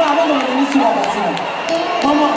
avant de revenir sur la partie. Maman.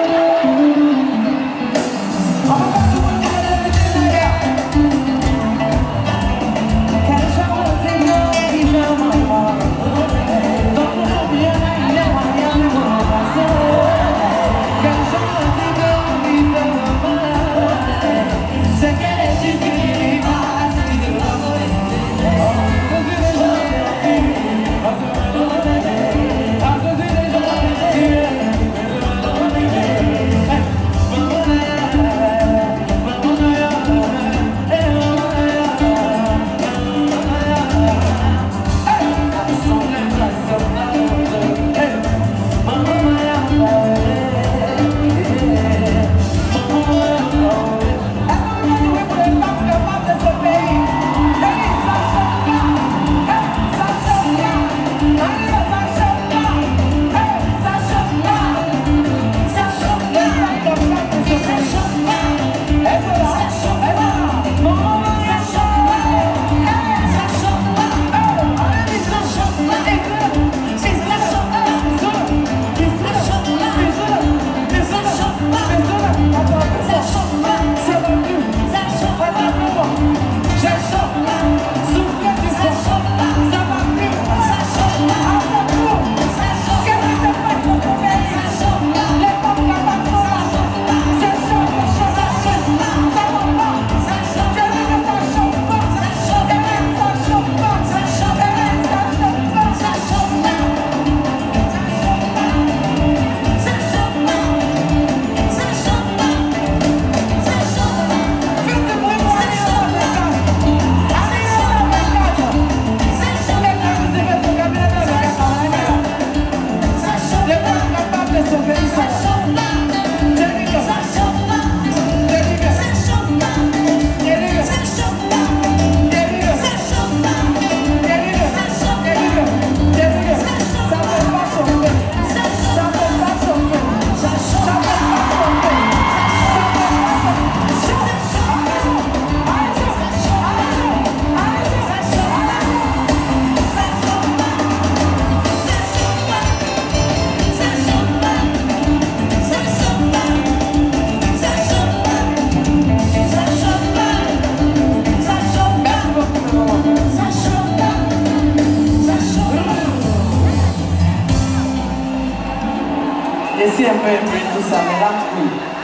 Laissez un peu tout ça, mais là, oui.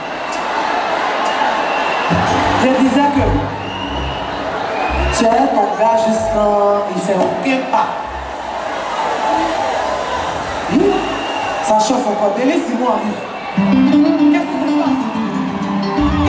Je disais que tu es ton gars juste quand il fait aucun pas. Ça chauffe encore. Délaisse-moi, arrive.